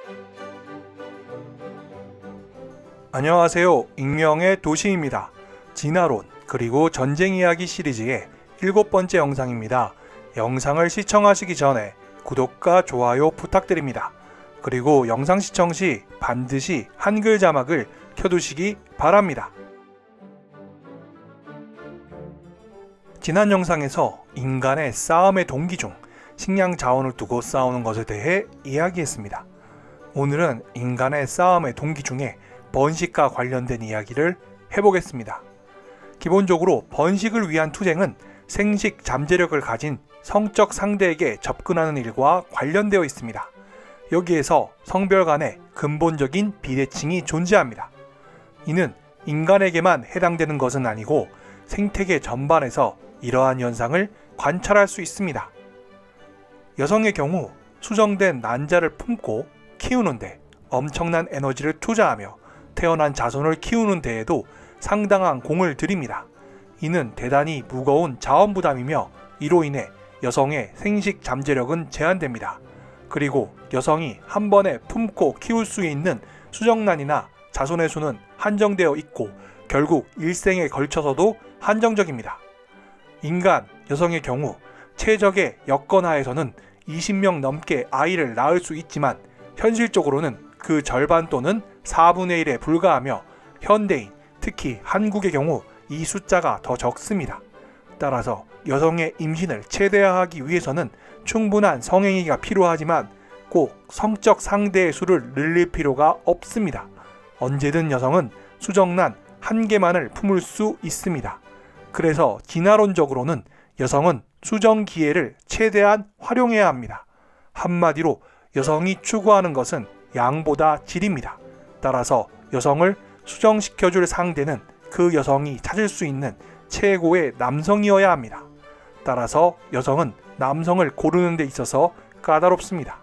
안녕하세요. 익명의 도시입니다. 진화론 그리고 전쟁 이야기 시리즈의 7번째 영상입니다. 영상을 시청하시기 전에 구독과 좋아요 부탁드립니다. 그리고 영상 시청 시 반드시 한글 자막을 켜두시기 바랍니다. 지난 영상에서 인간의 싸움의 동기 중 식량 자원을 두고 싸우는 것에 대해 이야기했습니다. 오늘은 인간의 싸움의 동기 중에 번식과 관련된 이야기를 해보겠습니다. 기본적으로 번식을 위한 투쟁은 생식 잠재력을 가진 성적 상대에게 접근하는 일과 관련되어 있습니다. 여기에서 성별 간의 근본적인 비대칭이 존재합니다. 이는 인간에게만 해당되는 것은 아니고 생태계 전반에서 이러한 현상을 관찰할 수 있습니다. 여성의 경우 수정된 난자를 품고 키우는데 엄청난 에너지를 투자하며 태어난 자손을 키우는 데에도 상당한 공을 들입니다. 이는 대단히 무거운 자원 부담이며 이로 인해 여성의 생식 잠재력은 제한됩니다. 그리고 여성이 한 번에 품고 키울 수 있는 수정란이나 자손의 수는 한정되어 있고 결국 일생에 걸쳐서도 한정적입니다. 인간, 여성의 경우 최적의 여건 하에서는 20명 넘게 아이를 낳을 수 있지만 현실적으로는 그 절반 또는 4분의 1에 불과하며 현대인, 특히 한국의 경우 이 숫자가 더 적습니다. 따라서 여성의 임신을 최대화하기 위해서는 충분한 성행위가 필요하지만 꼭 성적 상대의 수를 늘릴 필요가 없습니다. 언제든 여성은 수정란 1개만을 품을 수 있습니다. 그래서 진화론적으로는 여성은 수정 기회를 최대한 활용해야 합니다. 한마디로 여성이 추구하는 것은 양보다 질입니다. 따라서 여성을 수정시켜줄 상대는 그 여성이 찾을 수 있는 최고의 남성이어야 합니다. 따라서 여성은 남성을 고르는 데 있어서 까다롭습니다.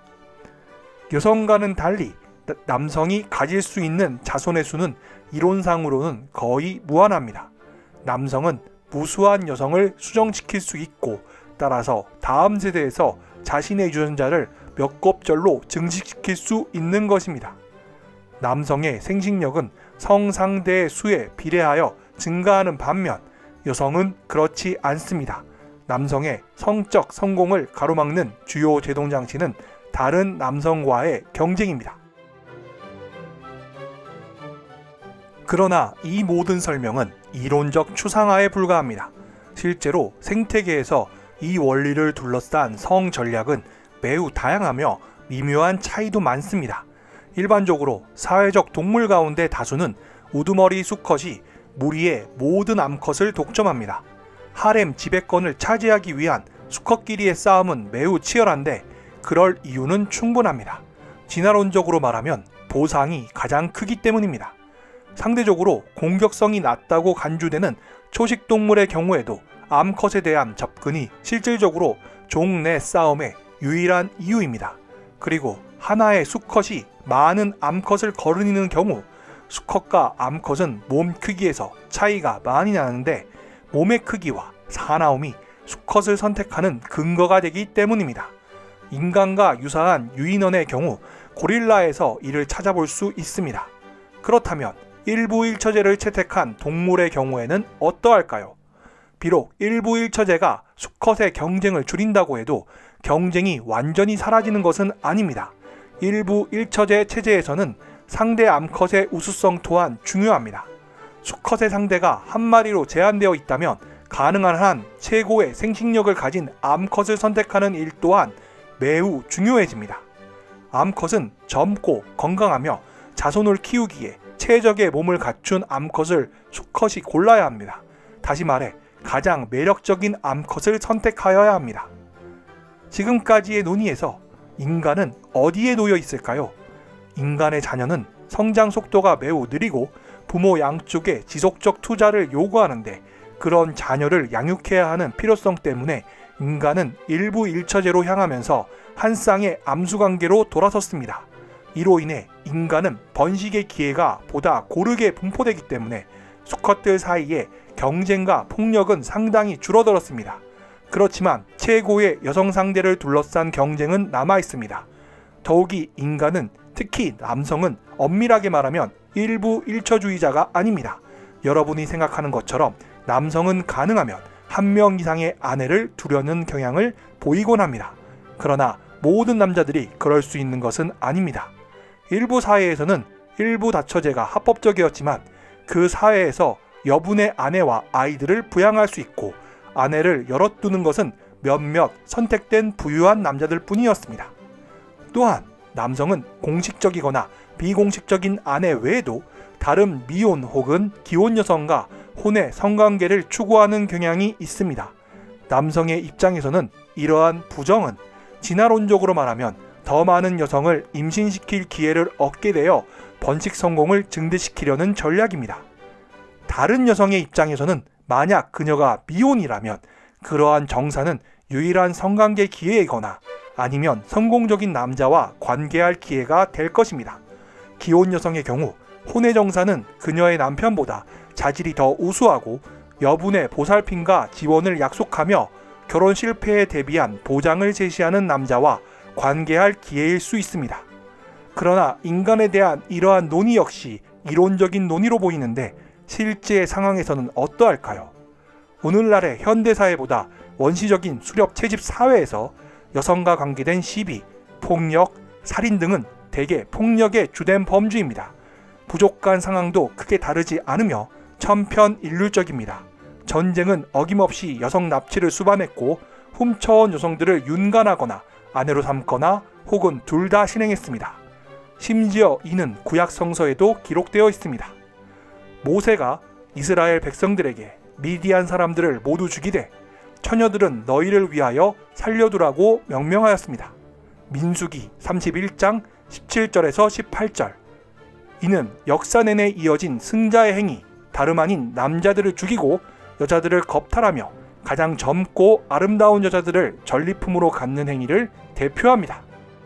여성과는 달리 남성이 가질 수 있는 자손의 수는 이론상으로는 거의 무한합니다. 남성은 무수한 여성을 수정시킬 수 있고 따라서 다음 세대에서 자신의 유전자를 몇 곱절로 증식시킬 수 있는 것입니다. 남성의 생식력은 성상대의 수에 비례하여 증가하는 반면 여성은 그렇지 않습니다. 남성의 성적 성공을 가로막는 주요 제동장치는 다른 남성과의 경쟁입니다. 그러나 이 모든 설명은 이론적 추상화에 불과합니다. 실제로 생태계에서 이 원리를 둘러싼 성 전략은 매우 다양하며 미묘한 차이도 많습니다. 일반적으로 사회적 동물 가운데 다수는 우두머리 수컷이 무리의 모든 암컷을 독점합니다. 하렘 지배권을 차지하기 위한 수컷끼리의 싸움은 매우 치열한데 그럴 이유는 충분합니다. 진화론적으로 말하면 보상이 가장 크기 때문입니다. 상대적으로 공격성이 낮다고 간주되는 초식동물의 경우에도 암컷에 대한 접근이 실질적으로 종 내 싸움의 유일한 이유입니다. 그리고 하나의 수컷이 많은 암컷을 거느리는 경우 수컷과 암컷은 몸 크기에서 차이가 많이 나는데 몸의 크기와 사나움이 수컷을 선택하는 근거가 되기 때문입니다. 인간과 유사한 유인원의 경우 고릴라에서 이를 찾아볼 수 있습니다. 그렇다면 일부일처제를 채택한 동물의 경우에는 어떠할까요? 비록 일부일처제가 수컷의 경쟁을 줄인다고 해도 경쟁이 완전히 사라지는 것은 아닙니다. 일부일처제 체제에서는 상대 암컷의 우수성 또한 중요합니다. 수컷의 상대가 한 마리로 제한되어 있다면 가능한 한 최고의 생식력을 가진 암컷을 선택하는 일 또한 매우 중요해집니다. 암컷은 젊고 건강하며 자손을 키우기에 최적의 몸을 갖춘 암컷을 수컷이 골라야 합니다. 다시 말해 가장 매력적인 암컷을 선택하여야 합니다. 지금까지의 논의에서 인간은 어디에 놓여 있을까요? 인간의 자녀는 성장 속도가 매우 느리고 부모 양쪽에 지속적 투자를 요구하는데 그런 자녀를 양육해야 하는 필요성 때문에 인간은 일부일처제로 향하면서 한 쌍의 암수관계로 돌아섰습니다. 이로 인해 인간은 번식의 기회가 보다 고르게 분포되기 때문에 수컷들 사이에 경쟁과 폭력은 상당히 줄어들었습니다. 그렇지만 최고의 여성 상대를 둘러싼 경쟁은 남아있습니다. 더욱이 인간은 특히 남성은 엄밀하게 말하면 일부 일처주의자가 아닙니다. 여러분이 생각하는 것처럼 남성은 가능하면 한 명 이상의 아내를 두려는 경향을 보이곤 합니다. 그러나 모든 남자들이 그럴 수 있는 것은 아닙니다. 일부 사회에서는 일부 다처제가 합법적이었지만 그 사회에서 여분의 아내와 아이들을 부양할 수 있고 아내를 여럿 두는 것은 몇몇 선택된 부유한 남자들 뿐이었습니다. 또한 남성은 공식적이거나 비공식적인 아내 외에도 다른 미혼 혹은 기혼 여성과 혼의 성관계를 추구하는 경향이 있습니다. 남성의 입장에서는 이러한 부정은 진화론적으로 말하면 더 많은 여성을 임신시킬 기회를 얻게 되어 번식 성공을 증대시키려는 전략입니다. 다른 여성의 입장에서는 만약 그녀가 미혼이라면 그러한 정사는 유일한 성관계 기회이거나 아니면 성공적인 남자와 관계할 기회가 될 것입니다. 기혼 여성의 경우 혼의 정사는 그녀의 남편보다 자질이 더 우수하고 여분의 보살핌과 지원을 약속하며 결혼 실패에 대비한 보장을 제시하는 남자와 관계할 기회일 수 있습니다. 그러나 인간에 대한 이러한 논의 역시 이론적인 논의로 보이는데 실제 상황에서는 어떠할까요? 오늘날의 현대사회보다 원시적인 수렵 채집 사회에서 여성과 관계된 시비, 폭력, 살인 등은 대개 폭력의 주된 범주입니다. 부족한 상황도 크게 다르지 않으며 천편일률적입니다. 전쟁은 어김없이 여성 납치를 수반했고 훔쳐온 여성들을 윤관하거나 아내로 삼거나 혹은 둘 다 실행했습니다. 심지어 이는 구약 성서에도 기록되어 있습니다. 모세가 이스라엘 백성들에게 미디안 사람들을 모두 죽이되 처녀들은 너희를 위하여 살려두라고 명령하였습니다. 민수기 31장 17절에서 18절. 이는 역사 내내 이어진 승자의 행위, 다름 아닌 남자들을 죽이고 여자들을 겁탈하며 가장 젊고 아름다운 여자들을 전리품으로 갖는 행위를 대표합니다.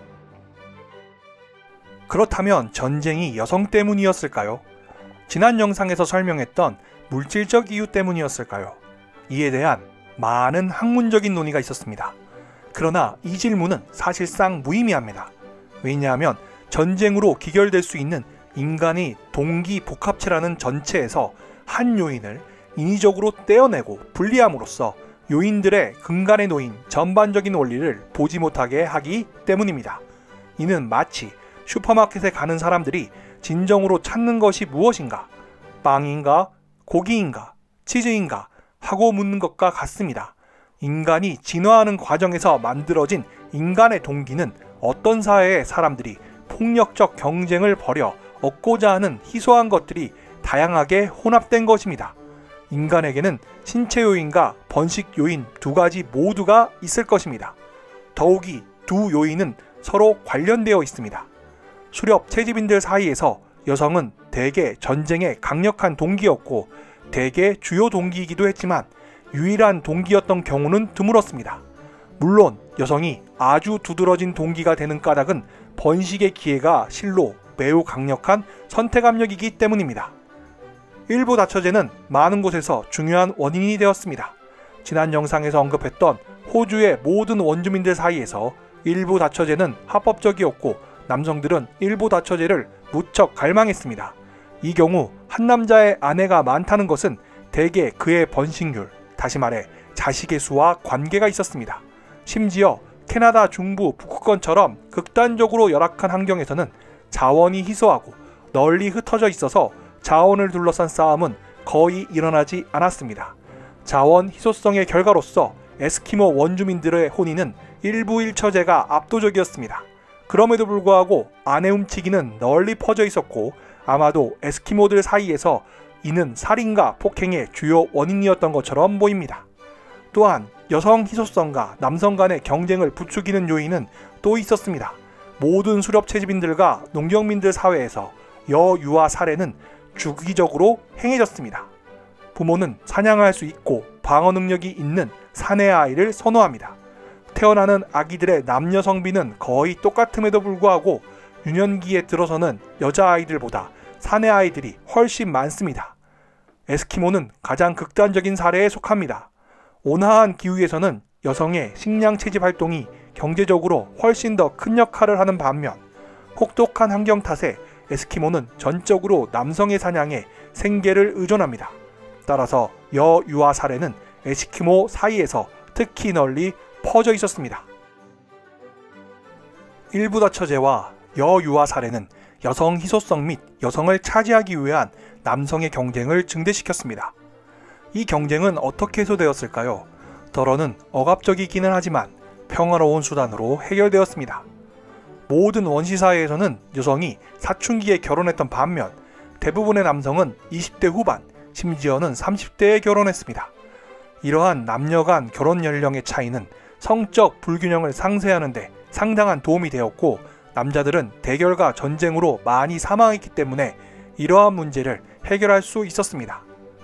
그렇다면 전쟁이 여성 때문이었을까요? 지난 영상에서 설명했던 물질적 이유 때문이었을까요? 이에 대한 많은 학문적인 논의가 있었습니다. 그러나 이 질문은 사실상 무의미합니다. 왜냐하면 전쟁으로 기결될 수 있는 인간의 동기 복합체라는 전체에서 한 요인을 인위적으로 떼어내고 분리함으로써 요인들의 근간에 놓인 전반적인 원리를 보지 못하게 하기 때문입니다. 이는 마치 슈퍼마켓에 가는 사람들이 진정으로 찾는 것이 무엇인가? 빵인가? 고기인가? 치즈인가? 하고 묻는 것과 같습니다. 인간이 진화하는 과정에서 만들어진 인간의 동기는 어떤 사회의 사람들이 폭력적 경쟁을 벌여 얻고자 하는 희소한 것들이 다양하게 혼합된 것입니다. 인간에게는 신체 요인과 번식 요인 두 가지 모두가 있을 것입니다. 더욱이 두 요인은 서로 관련되어 있습니다. 수렵 채집인들 사이에서 여성은 대개 전쟁의 강력한 동기였고 대개 주요 동기이기도 했지만 유일한 동기였던 경우는 드물었습니다. 물론 여성이 아주 두드러진 동기가 되는 까닭은 번식의 기회가 실로 매우 강력한 선택 압력이기 때문입니다. 일부 다처제는 많은 곳에서 중요한 원인이 되었습니다. 지난 영상에서 언급했던 호주의 모든 원주민들 사이에서 일부 다처제는 합법적이었고 남성들은 일부 다처제를 무척 갈망했습니다. 이 경우 한 남자의 아내가 많다는 것은 대개 그의 번식률, 다시 말해 자식의 수와 관계가 있었습니다. 심지어 캐나다 중부 북부권처럼 극단적으로 열악한 환경에서는 자원이 희소하고 널리 흩어져 있어서 자원을 둘러싼 싸움은 거의 일어나지 않았습니다. 자원 희소성의 결과로서 에스키모 원주민들의 혼인은 일부 일처제가 압도적이었습니다. 그럼에도 불구하고 아내 훔치기는 널리 퍼져 있었고 아마도 에스키모들 사이에서 이는 살인과 폭행의 주요 원인이었던 것처럼 보입니다. 또한 여성 희소성과 남성 간의 경쟁을 부추기는 요인은 또 있었습니다. 모든 수렵 채집인들과 농경민들 사회에서 여유아 살해는 주기적으로 행해졌습니다. 부모는 사냥할 수 있고 방어 능력이 있는 사내 아이를 선호합니다. 태어나는 아기들의 남녀 성비는 거의 똑같음에도 불구하고 유년기에 들어서는 여자아이들보다 사내 아이들이 훨씬 많습니다. 에스키모는 가장 극단적인 사례에 속합니다. 온화한 기후에서는 여성의 식량 채집 활동이 경제적으로 훨씬 더 큰 역할을 하는 반면 혹독한 환경 탓에 에스키모는 전적으로 남성의 사냥에 생계를 의존합니다. 따라서 여유아 사례는 에스키모 사이에서 특히 널리 퍼져 있었습니다. 일부 다처제와 여유아 사례는 여성 희소성 및 여성을 차지하기 위한 남성의 경쟁을 증대시켰습니다. 이 경쟁은 어떻게 해소되었을까요? 더러는 억압적이기는 하지만 평화로운 수단으로 해결되었습니다. 모든 원시사회에서는 여성이 사춘기에 결혼했던 반면 대부분의 남성은 20대 후반, 심지어는 30대에 결혼했습니다. 이러한 남녀 간 결혼 연령의 차이는 성적 불균형을 상쇄하는 데 상당한 도움이 되었고, 남자들은 대결과 전쟁으로 많이 사망했기 때문에 이러한 문제를 해결할 수 있었습니다.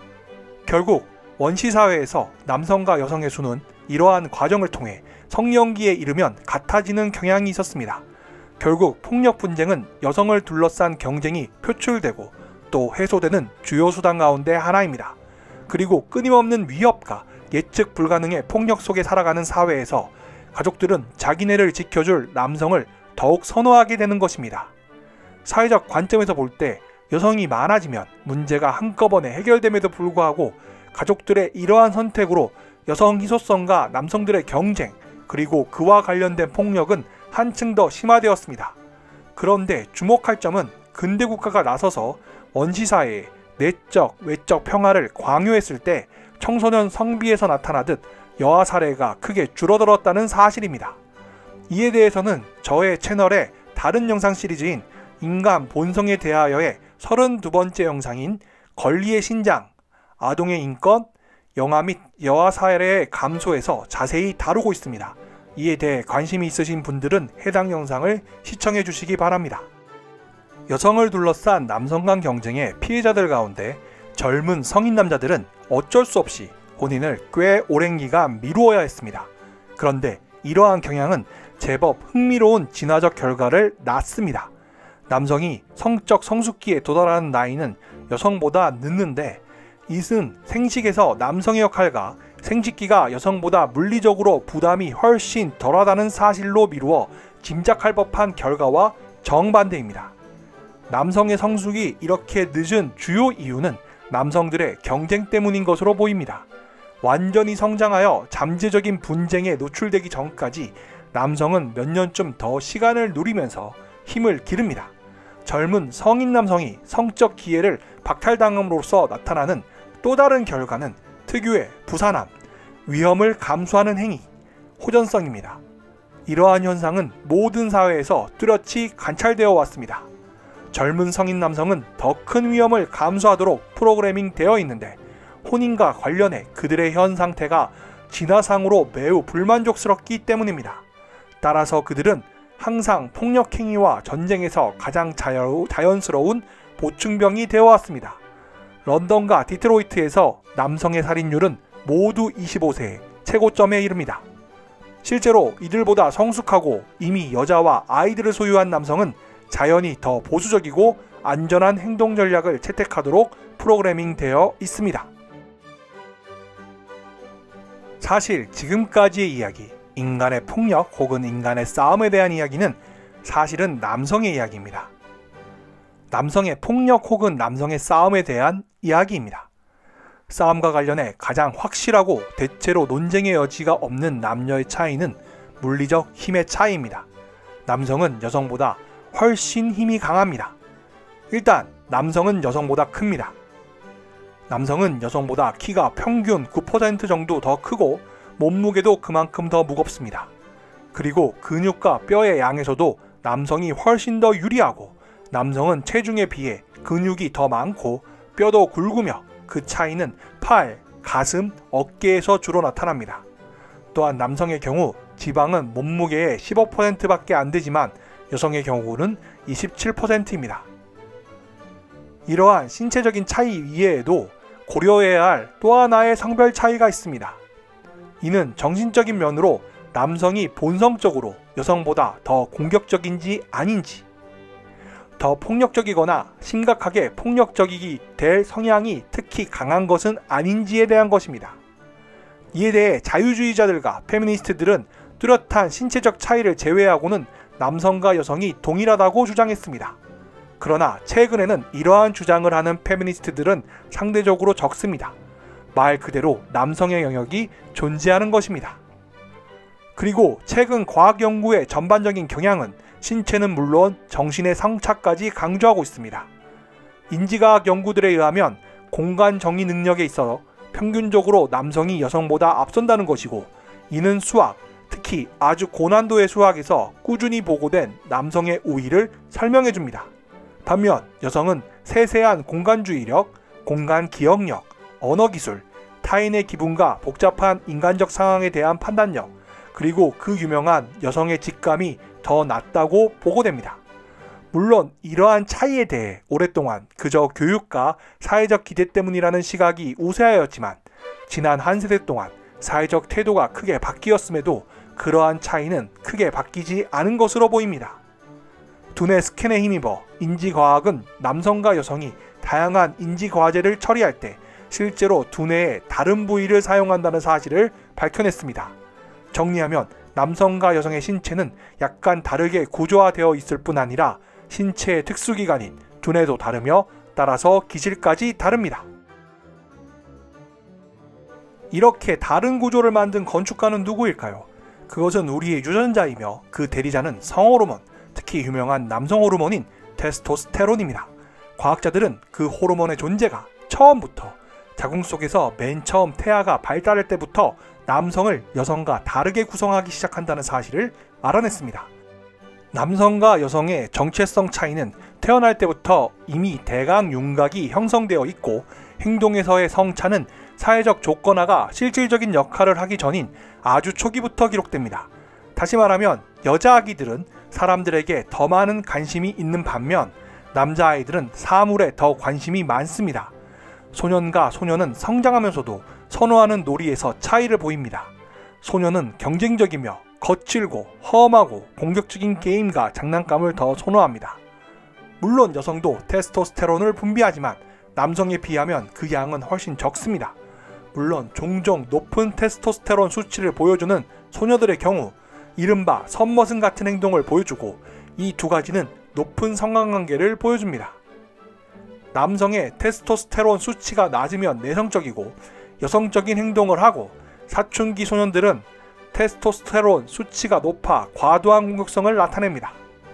결국 원시사회에서 남성과 여성의 수는 이러한 과정을 통해 성년기에 이르면 같아지는 경향이 있었습니다. 결국 폭력 분쟁은 여성을 둘러싼 경쟁이 표출되고 또 해소되는 주요 수단 가운데 하나입니다. 그리고 끊임없는 위협과 예측 불가능의 폭력 속에 살아가는 사회에서 가족들은 자기네를 지켜줄 남성을 더욱 선호하게 되는 것입니다. 사회적 관점에서 볼 때 여성이 많아지면 문제가 한꺼번에 해결됨에도 불구하고 가족들의 이러한 선택으로 여성 희소성과 남성들의 경쟁, 그리고 그와 관련된 폭력은 한층 더 심화되었습니다. 그런데 주목할 점은 근대 국가가 나서서 원시사회의 내적, 외적 평화를 강요했을 때 청소년 성비에서 나타나듯 여아 사례가 크게 줄어들었다는 사실입니다. 이에 대해서는 저의 채널의 다른 영상 시리즈인 인간 본성에 대하여의 32번째 영상인 권리의 신장, 아동의 인권, 영아 및 여아 사례의 감소에서 자세히 다루고 있습니다. 이에 대해 관심이 있으신 분들은 해당 영상을 시청해 주시기 바랍니다. 여성을 둘러싼 남성 간 경쟁의 피해자들 가운데 젊은 성인 남자들은 어쩔 수 없이 혼인을 꽤 오랜 기간 미루어야 했습니다. 그런데 이러한 경향은 제법 흥미로운 진화적 결과를 낳습니다. 남성이 성적 성숙기에 도달하는 나이는 여성보다 늦는데, 이는 생식에서 남성의 역할과 생殖기가 여성보다 물리적으로 부담이 훨씬 덜하다는 사실로 미루어 짐작할 법한 결과와 정반대입니다. 남성의 성숙이 이렇게 늦은 주요 이유는 남성들의 경쟁 때문인 것으로 보입니다. 완전히 성장하여 잠재적인 분쟁에 노출되기 전까지 남성은 몇 년쯤 더 시간을 누리면서 힘을 기릅니다. 젊은 성인 남성이 성적 기회를 박탈당함으로써 나타나는 또 다른 결과는 특유의 부산함, 위험을 감수하는 행위, 호전성입니다. 이러한 현상은 모든 사회에서 뚜렷이 관찰되어 왔습니다. 젊은 성인 남성은 더 큰 위험을 감수하도록 프로그래밍 되어 있는데, 혼인과 관련해 그들의 현 상태가 진화상으로 매우 불만족스럽기 때문입니다. 따라서 그들은 항상 폭력 행위와 전쟁에서 가장 자연스러운 보충병이 되어 왔습니다. 런던과 디트로이트에서 남성의 살인율은 모두 25세의 최고점에 이릅니다. 실제로 이들보다 성숙하고 이미 여자와 아이들을 소유한 남성은 자연히 더 보수적이고 안전한 행동 전략을 채택하도록 프로그래밍 되어 있습니다. 사실 지금까지의 이야기, 인간의 폭력 혹은 인간의 싸움에 대한 이야기는 사실은 남성의 이야기입니다. 남성의 폭력 혹은 남성의 싸움에 대한 이야기입니다. 싸움과 관련해 가장 확실하고 대체로 논쟁의 여지가 없는 남녀의 차이는 물리적 힘의 차이입니다. 남성은 여성보다 훨씬 힘이 강합니다. 일단 남성은 여성보다 큽니다. 남성은 여성보다 키가 평균 9% 정도 더 크고 몸무게도 그만큼 더 무겁습니다. 그리고 근육과 뼈의 양에서도 남성이 훨씬 더 유리하고, 남성은 체중에 비해 근육이 더 많고 뼈도 굵으며 그 차이는 팔, 가슴, 어깨에서 주로 나타납니다. 또한 남성의 경우 지방은 몸무게의 15%밖에 안 되지만 여성의 경우는 27%입니다. 이러한 신체적인 차이 이외에도 고려해야 할 또 하나의 성별 차이가 있습니다. 이는 정신적인 면으로 남성이 본성적으로 여성보다 더 공격적인지 아닌지, 더 폭력적이거나 심각하게 폭력적이게 될 성향이 특히 강한 것은 아닌지에 대한 것입니다. 이에 대해 자유주의자들과 페미니스트들은 뚜렷한 신체적 차이를 제외하고는 남성과 여성이 동일하다고 주장했습니다. 그러나 최근에는 이러한 주장을 하는 페미니스트들은 상대적으로 적습니다. 말 그대로 남성의 영역이 존재하는 것입니다. 그리고 최근 과학 연구의 전반적인 경향은 신체는 물론 정신의 성차까지 강조하고 있습니다. 인지과학 연구들에 의하면 공간 정의 능력에 있어 평균적으로 남성이 여성보다 앞선다는 것이고, 이는 수학, 특히 아주 고난도의 수학에서 꾸준히 보고된 남성의 우위를 설명해 줍니다. 반면 여성은 세세한 공간주의력, 공간 기억력, 언어기술, 타인의 기분과 복잡한 인간적 상황에 대한 판단력, 그리고 그 유명한 여성의 직감이 더 낮다고 보고됩니다. 물론 이러한 차이에 대해 오랫동안 그저 교육과 사회적 기대 때문이라는 시각이 우세하였지만, 지난 한 세대 동안 사회적 태도가 크게 바뀌었음에도 그러한 차이는 크게 바뀌지 않은 것으로 보입니다. 두뇌 스캔에 힘입어 인지과학은 남성과 여성이 다양한 인지과제를 처리할 때 실제로 두뇌의 다른 부위를 사용한다는 사실을 밝혀냈습니다. 정리하면 남성과 여성의 신체는 약간 다르게 구조화되어 있을 뿐 아니라 신체의 특수기관인 두뇌도 다르며 따라서 기질까지 다릅니다. 이렇게 다른 구조를 만든 건축가는 누구일까요? 그것은 우리의 유전자이며 그 대리자는 성호르몬, 특히 유명한 남성 호르몬인 테스토스테론입니다. 과학자들은 그 호르몬의 존재가 처음부터 자궁 속에서 맨 처음 태아가 발달할 때부터 남성을 여성과 다르게 구성하기 시작한다는 사실을 알아냈습니다. 남성과 여성의 정체성 차이는 태어날 때부터 이미 대강 윤곽이 형성되어 있고, 행동에서의 성차는 사회적 조건화가 실질적인 역할을 하기 전인 아주 초기부터 기록됩니다. 다시 말하면 여자아기들은 사람들에게 더 많은 관심이 있는 반면 남자아이들은 사물에 더 관심이 많습니다. 소년과 소녀는 성장하면서도 선호하는 놀이에서 차이를 보입니다. 소년은 경쟁적이며 거칠고 험하고 공격적인 게임과 장난감을 더 선호합니다. 물론 여성도 테스토스테론을 분비하지만 남성에 비하면 그 양은 훨씬 적습니다. 물론 종종 높은 테스토스테론 수치를 보여주는 소녀들의 경우 이른바 선머슴 같은 행동을 보여주고, 이 두 가지는 높은 성관관계를 보여줍니다. 남성의 테스토스테론 수치가 낮으면 내성적이고 여성적인 행동을 하고, 사춘기 소년들은 테스토스테론 수치가 높아 과도한 공격성을 나타냅니다.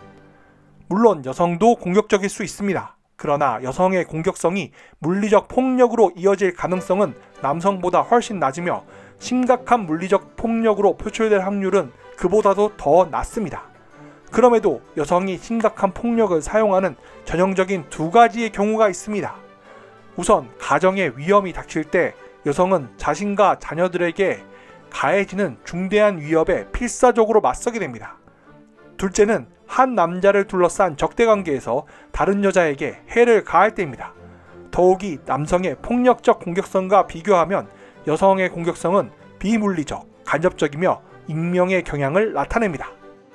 물론 여성도 공격적일 수 있습니다. 그러나 여성의 공격성이 물리적 폭력으로 이어질 가능성은 남성보다 훨씬 낮으며, 심각한 물리적 폭력으로 표출될 확률은 그보다도 더 낮습니다. 그럼에도 여성이 심각한 폭력을 사용하는 전형적인 두 가지의 경우가 있습니다. 우선 가정에 위험이 닥칠 때 여성은 자신과 자녀들에게 가해지는 중대한 위협에 필사적으로 맞서게 됩니다. 둘째는 한 남자를 둘러싼 적대관계에서 다른 여자에게 해를 가할 때입니다. 더욱이 남성의 폭력적 공격성과 비교하면 여성의 공격성은 비물리적, 간접적이며 익명의 경향을 나타냅니다.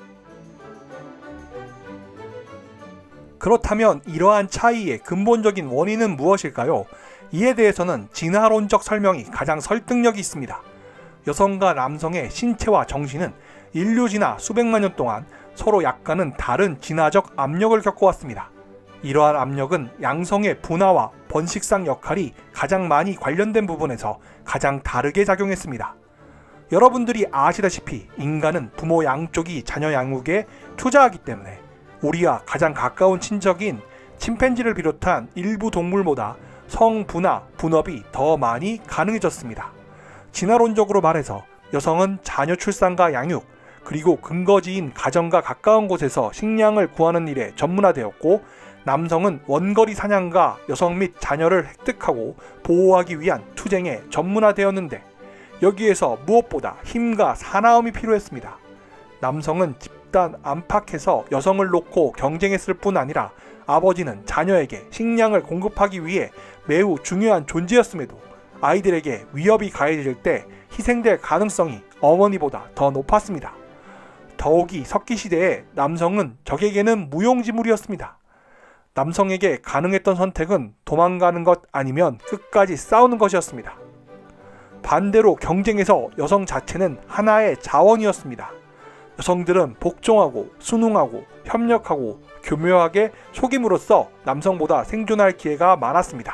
그렇다면 이러한 차이의 근본적인 원인은 무엇일까요? 이에 대해서는 진화론적 설명이 가장 설득력이 있습니다. 여성과 남성의 신체와 정신은 인류 진화 수백만 년 동안 서로 약간은 다른 진화적 압력을 겪어왔습니다. 이러한 압력은 양성의 분화와 번식상 역할이 가장 많이 관련된 부분에서 가장 다르게 작용했습니다. 여러분들이 아시다시피 인간은 부모 양쪽이 자녀 양육에 투자하기 때문에 우리와 가장 가까운 친척인 침팬지를 비롯한 일부 동물보다 성분화, 분업이 더 많이 가능해졌습니다. 진화론적으로 말해서 여성은 자녀 출산과 양육, 그리고 근거지인 가정과 가까운 곳에서 식량을 구하는 일에 전문화되었고, 남성은 원거리 사냥과 여성 및 자녀를 획득하고 보호하기 위한 투쟁에 전문화되었는데, 여기에서 무엇보다 힘과 사나움이 필요했습니다. 남성은 집단 안팎에서 여성을 놓고 경쟁했을 뿐 아니라 아버지는 자녀에게 식량을 공급하기 위해 매우 중요한 존재였음에도 아이들에게 위협이 가해질 때 희생될 가능성이 어머니보다 더 높았습니다. 더욱이 석기시대에 남성은 적에게는 무용지물이었습니다. 남성에게 가능했던 선택은 도망가는 것 아니면 끝까지 싸우는 것이었습니다. 반대로 경쟁에서 여성 자체는 하나의 자원이었습니다. 여성들은 복종하고 순응하고 협력하고 교묘하게 속임으로써 남성보다 생존할 기회가 많았습니다.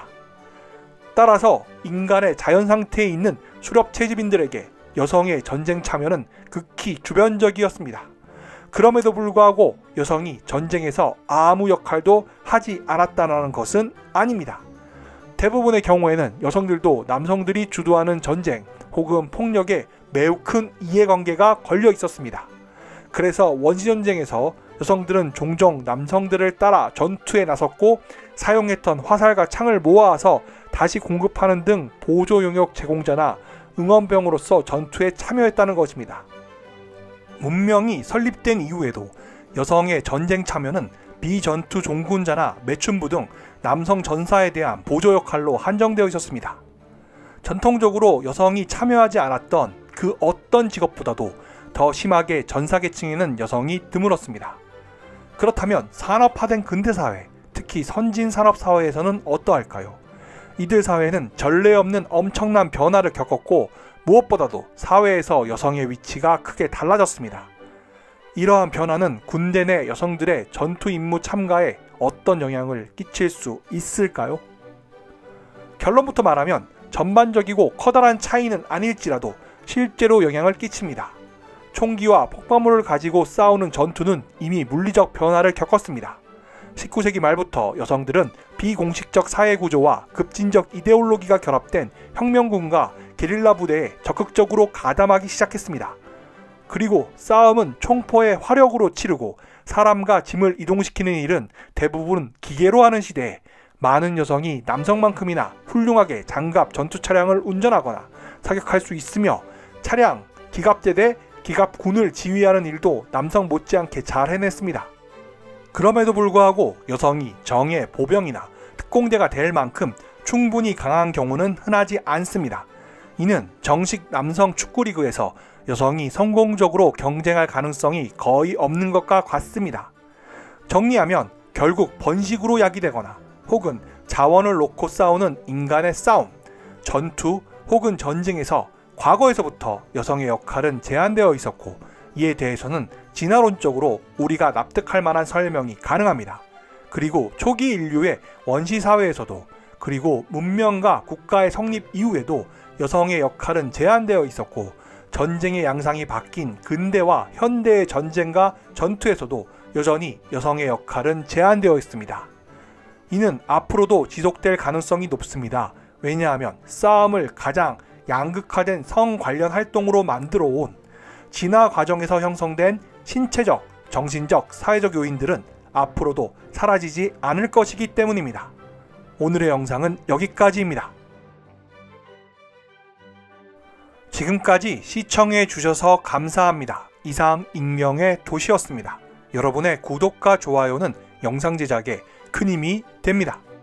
따라서 인간의 자연 상태에 있는 수렵 채집인들에게 여성의 전쟁 참여는 극히 주변적이었습니다. 그럼에도 불구하고 여성이 전쟁에서 아무 역할도 하지 않았다는 것은 아닙니다. 대부분의 경우에는 여성들도 남성들이 주도하는 전쟁 혹은 폭력에 매우 큰 이해관계가 걸려 있었습니다. 그래서 원시전쟁에서 여성들은 종종 남성들을 따라 전투에 나섰고 사용했던 화살과 창을 모아서 다시 공급하는 등 보조 용역 제공자나 응원병으로서 전투에 참여했다는 것입니다. 문명이 설립된 이후에도 여성의 전쟁 참여는 비전투 종군자나 매춘부 등 남성 전사에 대한 보조 역할로 한정되어 있었습니다. 전통적으로 여성이 참여하지 않았던 그 어떤 직업보다도 더 심하게 전사계층에는 여성이 드물었습니다. 그렇다면 산업화된 근대사회, 특히 선진산업사회에서는 어떠할까요? 이들 사회는 전례 없는 엄청난 변화를 겪었고 무엇보다도 사회에서 여성의 위치가 크게 달라졌습니다. 이러한 변화는 군대 내 여성들의 전투 임무 참가에 어떤 영향을 끼칠 수 있을까요? 결론부터 말하면 전반적이고 커다란 차이는 아닐지라도 실제로 영향을 끼칩니다. 총기와 폭발물을 가지고 싸우는 전투는 이미 물리적 변화를 겪었습니다. 19세기 말부터 여성들은 비공식적 사회구조와 급진적 이데올로기가 결합된 혁명군과 게릴라 부대에 적극적으로 가담하기 시작했습니다. 그리고 싸움은 총포의 화력으로 치르고 사람과 짐을 이동시키는 일은 대부분 기계로 하는 시대에 많은 여성이 남성만큼이나 훌륭하게 장갑 전투 차량을 운전하거나 사격할 수 있으며 차량, 기갑제대, 기갑군을 지휘하는 일도 남성 못지않게 잘 해냈습니다. 그럼에도 불구하고 여성이 정예, 보병이나 특공대가 될 만큼 충분히 강한 경우는 흔하지 않습니다. 이는 정식 남성 축구리그에서 여성이 성공적으로 경쟁할 가능성이 거의 없는 것과 같습니다. 정리하면 결국 번식으로 야기되거나 혹은 자원을 놓고 싸우는 인간의 싸움, 전투 혹은 전쟁에서 과거에서부터 여성의 역할은 제한되어 있었고 이에 대해서는 진화론적으로 우리가 납득할 만한 설명이 가능합니다. 그리고 초기 인류의 원시사회에서도 그리고 문명과 국가의 성립 이후에도 여성의 역할은 제한되어 있었고 전쟁의 양상이 바뀐 근대와 현대의 전쟁과 전투에서도 여전히 여성의 역할은 제한되어 있습니다. 이는 앞으로도 지속될 가능성이 높습니다. 왜냐하면 싸움을 가장 양극화된 성 관련 활동으로 만들어 온 진화 과정에서 형성된 신체적, 정신적, 사회적 요인들은 앞으로도 사라지지 않을 것이기 때문입니다. 오늘의 영상은 여기까지입니다. 지금까지 시청해 주셔서 감사합니다. 이상 익명의 도시였습니다. 여러분의 구독과 좋아요는 영상 제작에 큰 힘이 됩니다.